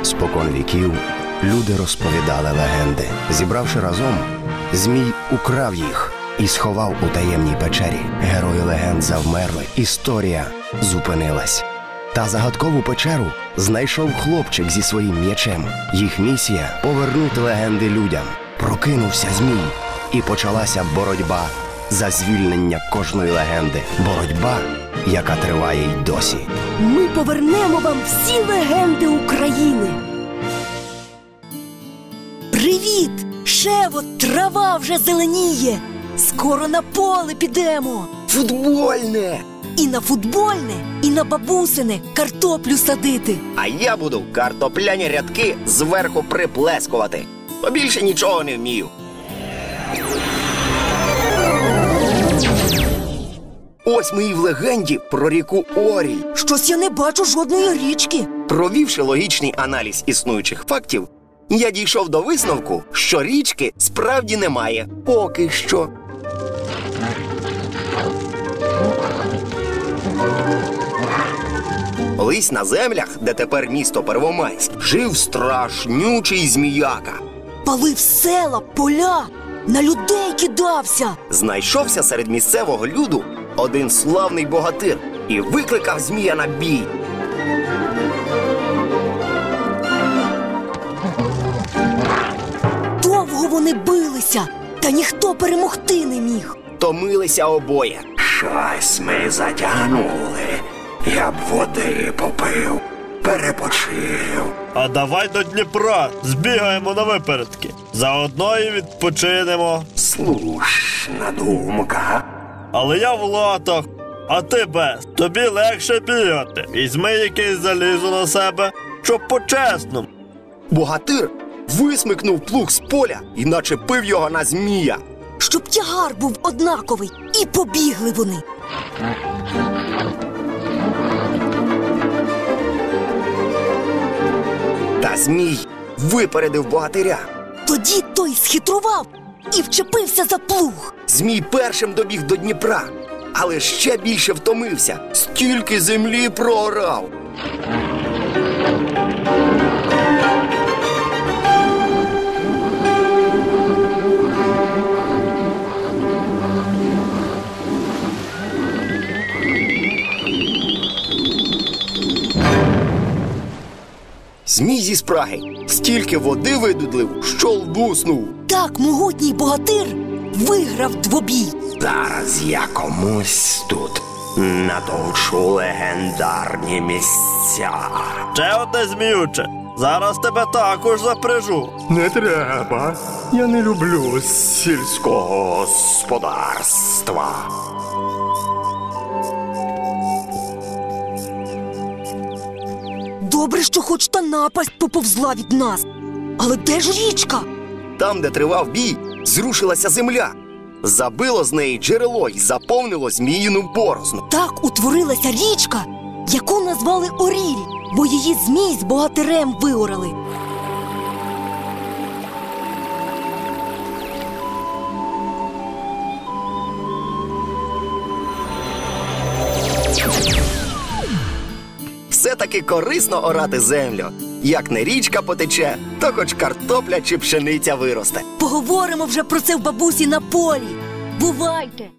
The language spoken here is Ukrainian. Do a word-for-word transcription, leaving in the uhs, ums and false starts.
Спокон віків люди розповідали легенди. Зібравши разом, Змій украв їх і сховав у таємній печері. Герої легенд завмерли, історія зупинилась. Та загадкову печеру знайшов хлопчик зі своїм м'ячем. Їх місія – повернути легенди людям. Прокинувся Змій, і почалася боротьба за звільнення кожної легенди. Боротьба, яка триває й досі. Ми повернемо вам всі легенди України. Привіт! Шево, трава вже зеленіє. Скоро на поле підемо. Футбольне! І на футбольне, і на бабусине картоплю садити. А я буду картопляні рядки зверху приплескувати. Бо більше нічого не вмію. Ось ми і в легенді про ріку Оріль. Щось я не бачу жодної річки. Провівши логічний аналіз існуючих фактів, я дійшов до висновку, що річки справді немає. Поки що. Колись на землях, де тепер місто Первомайськ, жив страшнючий зміяка. Палив села, поля, на людей кидався. Знайшовся серед місцевого люду один славний богатир і викликав змія на бій. Довго вони билися, та ніхто перемогти не міг. Томилися обоє. Щось ми затягнули. Я б води попив, перепочив. А давай до Дніпра збігаємо на випередки. Заодно і відпочинемо. Слушна думка. Але я в латах, а ти без. Тобі легше бігати. Візьми якесь залізо на себе, щоб по-чесному. Богатир висмикнув плуг з поля і начепив його на змія. Щоб тягар був однаковий, і побігли вони. Та змій випередив богатиря. Тоді той схитрував і вчепився за плуг. Змій першим добіг до Дніпра, але ще більше втомився. Стільки землі проорав. Змій зі спраги стільки води видудлив, що лбуснув. Так могутній богатир виграв двобій. Зараз я комусь тут натовчу легендарні місця. Ще одне зміюче. Зараз тебе також запряжу. Не треба. Я не люблю сільського господарства. Добре, що хоч та напасть поповзла від нас. Але де ж річка? Там, де тривав бій, зрушилася земля. Забило з неї джерело й заповнило зміїну борозну. Так утворилася річка, яку назвали Оріль, бо її змій з богатирем виорали. Все-таки корисно орати землю. Як не річка потече, то хоч картопля чи пшениця виросте. Поговоримо вже про це в бабусі на полі. Бувайте!